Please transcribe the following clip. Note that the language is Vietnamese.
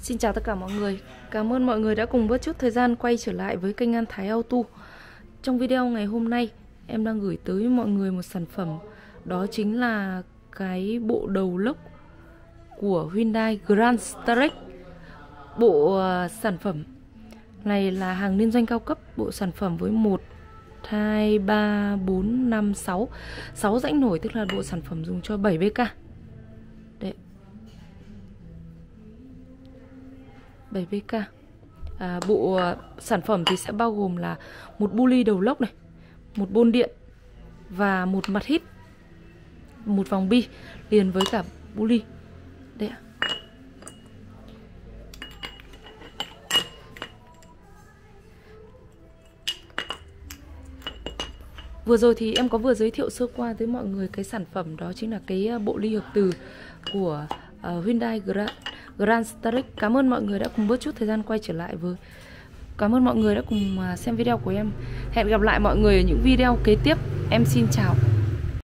Xin chào tất cả mọi người. Cảm ơn mọi người đã cùng bớt chút thời gian quay trở lại với kênh An Thái Auto. Trong video ngày hôm nay, em đang gửi tới mọi người một sản phẩm. Đó chính là cái bộ đầu lốc của Hyundai Grand Starex. Bộ sản phẩm này là hàng liên doanh cao cấp. Bộ sản phẩm với 1, 2, 3, 4, 5, 6 rãnh nổi, tức là bộ sản phẩm dùng cho 7 BK. Đấy, 7 BK. Bộ sản phẩm thì sẽ bao gồm là một bu ly đầu lốc này, một bôn điện và một mặt hít, một vòng bi liền với cả bu ly. Đây ạ. Vừa rồi thì em có vừa giới thiệu sơ qua với mọi người cái sản phẩm, đó chính là cái bộ ly hợp từ của Hyundai Grand Starex. Cảm ơn mọi người đã cùng bớt chút thời gian quay trở lại với. Cảm ơn mọi người đã cùng xem video của em. Hẹn gặp lại mọi người ở những video kế tiếp. Em xin chào.